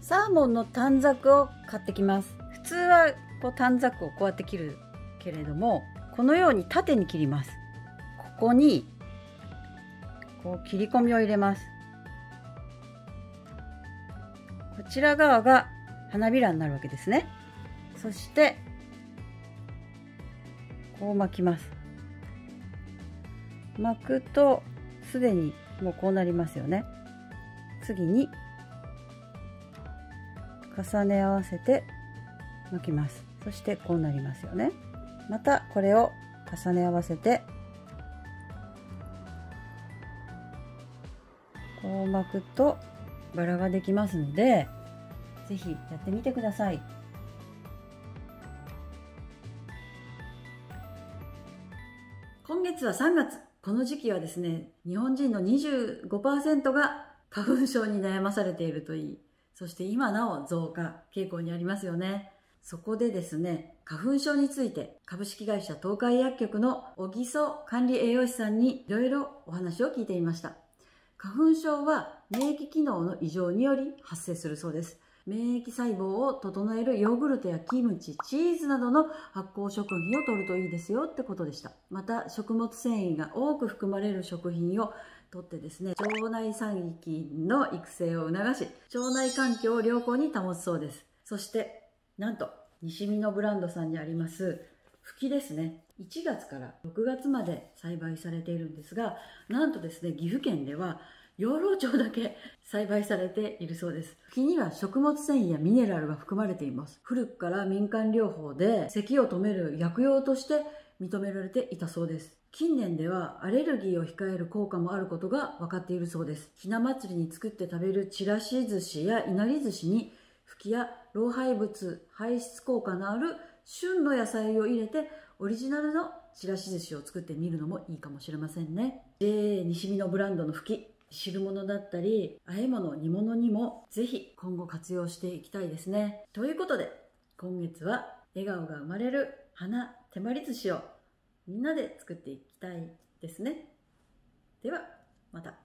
サーモンの短冊を買ってきます。普通はこう短冊をこうやって切るけれども、このように縦に切ります。ここにこう切り込みを入れます。こちら側が花びらになるわけですね。そしてこう巻きます。巻くとすでにもうこうなりますよね。次に重ね合わせて巻きます。そしてこうなりますよね。またこれを重ね合わせてこう巻くとバラができますので、ぜひやってみてください。今月は3月。この時期はですね、日本人の 25% が花粉症に悩まされているといい、そして今なお増加傾向にありますよね。そこでですね、花粉症について株式会社東海薬局の小木曽管理栄養士さんにいろいろお話を聞いていました。花粉症は免疫機能の異常により発生するそうです。免疫細胞を整えるヨーグルトやキムチ、チーズなどの発酵食品を摂るといいですよってことでした。また食物繊維が多く含まれる食品をとってですね、腸内細菌の育成を促し、腸内環境を良好に保つそうです。そしてなんと西美濃ブランドさんにありますフキですね、1月から6月まで栽培されているんですが、なんとですね、岐阜県では養老町だけ栽培されているそうです。フキには食物繊維やミネラルが含まれています。古くから民間療法で咳を止める薬用として認められていたそうです。近年ではアレルギーを控える効果もあることが分かっているそうです。ひな祭りに作って食べるちらし寿司やいなり寿司にフキや老廃物排出効果のある旬の野菜を入れてオリジナルのちらし寿司を作ってみるのもいいかもしれませんね。西美濃ブランドのフキ、汁物だったり和え物煮物にもぜひ今後活用していきたいですね。ということで今月は笑顔が生まれる花手まり寿司をみんなで作っていきたいですね。ではまた。